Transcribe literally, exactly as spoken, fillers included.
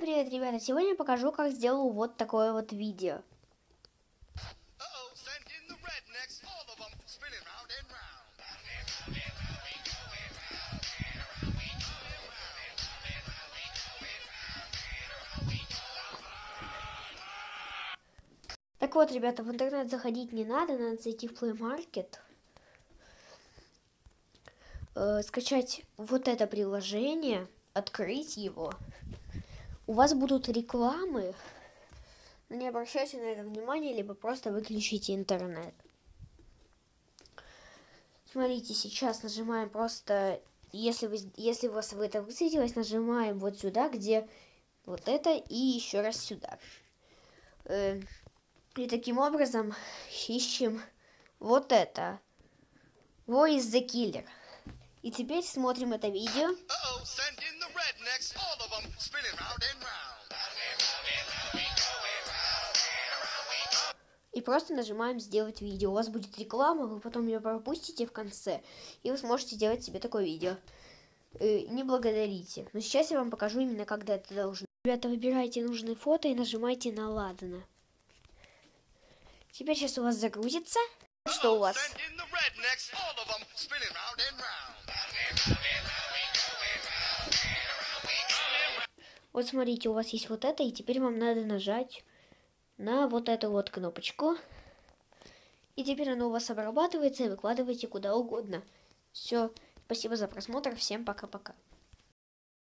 привет, ребята! Сегодня я покажу, как сделаю вот такое вот видео. Так вот, ребята, в интернет заходить не надо, надо зайти в Play Market, э, скачать вот это приложение, открыть его. У вас будут рекламы, но не обращайте на это внимания, либо просто выключите интернет. Смотрите, сейчас нажимаем просто, если, вы, если у вас в это высветилось, нажимаем вот сюда, где вот это, и еще раз сюда. Э, и таким образом ищем вот это. War is the Killer. И теперь смотрим это видео. И просто нажимаем «Сделать видео». У вас будет реклама, вы потом ее пропустите в конце, и вы сможете сделать себе такое видео. Э, не благодарите. Но сейчас я вам покажу именно, когда это должно. Ребята, выбирайте нужные фото и нажимайте на «Ладно». Теперь сейчас у вас загрузится. Что у вас? Вот смотрите, у вас есть вот это, и теперь вам надо нажать на вот эту вот кнопочку. И теперь оно у вас обрабатывается и выкладываете куда угодно. Все, спасибо за просмотр, всем пока-пока.